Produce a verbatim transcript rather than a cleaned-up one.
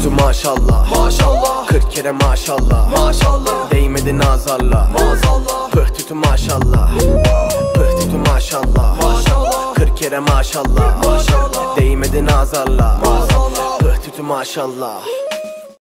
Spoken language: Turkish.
tütü maşallah, maşallah. Kırk kere maşallah, Maşallah. Değmedi nazarla, maazallah. Pıh tütü maşallah, pıh tütü maşallah, Maşallah. Kırk kere maşallah, Maşallah. Değmedi nazarla, Maazallah. Pıh tütü maşallah.